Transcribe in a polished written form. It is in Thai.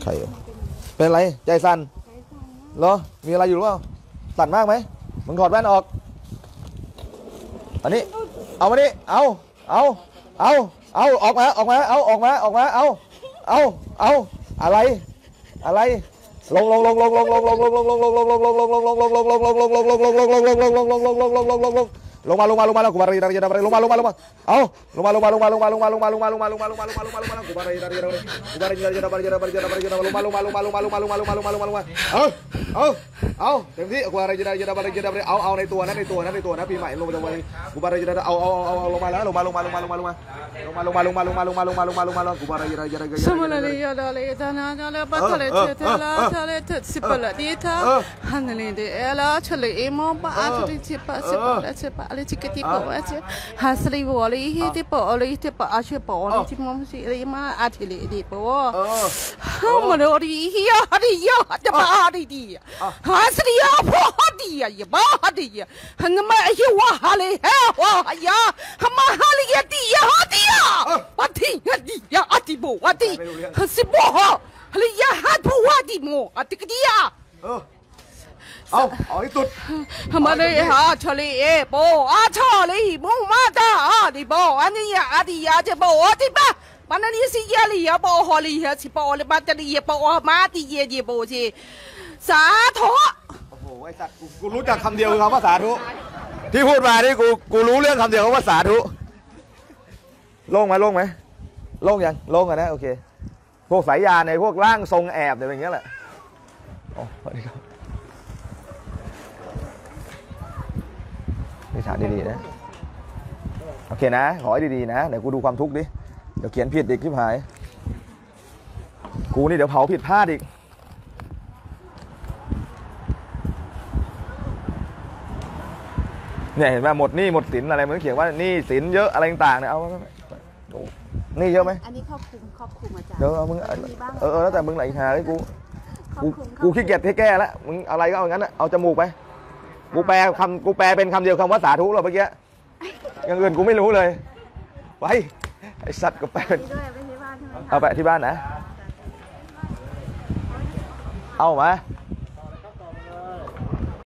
ช่เป็นอะไรใจสั่นเหรอมีอะไรอยู่หรือเปล่าสั่นมากไหมมึงถอดแว่นออกอันนี้เอามาดิเอาออกมาเอาออกมาเอาอะไรลงมากูบารีดารีลงมาเอาลงมากูบารีดารีกูบารีดารีเอาเต็มที่กูบารีดารีเอาในตัวนะปีใหม่ลงมากูบารีดาเอาลงมาแล้วลงมากูบารีดารีสมุนไพรยาดาลีดานาดาลีบัตรเลเทลาทะเลเทสิบละดีท่าฮันนี่เดลาชลีมอบ้าจุดที่ปัสปะอะไรที่กติปวะเจฮัสลีวอลีฮิติปอลีที่ปะอาชีปอลีที่มอมสิริมาอาทิลีดีปวะฮัมโนรีฮิยาดียาจะบ้าดีฮัสลียาพอดียาบ้าดีฮันมาฮิวะฮาลีเฮวะยาฮัมมาฮาลียาดียาดียาวัดที่ดียาอาทิโบวัดที่ฮัสโบฮาลียาฮัดโบวัดที่โมอาทิกดียาเอาให้สุดทำไมเนี่ยฮะชลีโบชลีมุมาตาดิโบอันนี้อาดิยาจะโบที่บ้ามันนี่สิยาลีโบฮอลีฮะสิโบเลยมาตาลีโบมาติเยโบสิสาธุโอ้โหไอ้สัตว์กูรู้จักคำเดียวคือคำว่าสาธุที่พูดมานี่กูรู้เรื่องคำเดียวคำว่าสาธุโล่งไหมโล่งยังโล่งกันนะโอเคพวกสายยาในพวกร่างทรงแอบเนี่ยเป็นอย่างนี้แหละโอ้สวัสดีครับนี่ถามดีๆนะโอเคนะขอให้ดีๆนะเดี๋ยวกูดูความทุกข์ดิเดี๋ยวเขียนผิดอีกที่หายกูนี่เดี๋ยวเผาผิดพลาดอีกเนี่ยเห็นไหมหมดหนี้หมดสินอะไรมันเขียนว่าหนี้สินเยอะอะไรต่างๆเนี่ยเอานี่เยอะไหมอันนี้ครอบคลุมอาจารย์เดี๋ยวมึงแล้วแต่มึงไหลหาเลยกูขี้เกียจแก้แล้วมึงอะไรก็เอาอย่างนั้นเอาจมูกไปกูแปลเป็นคำเดียวคำว่าสาธุหรอเมื่อกี้อย่างอื่นกูไม่รู้เลยไปไอสัตว์ก็แปลเป็นเอาไปที่บ้านนะเอามา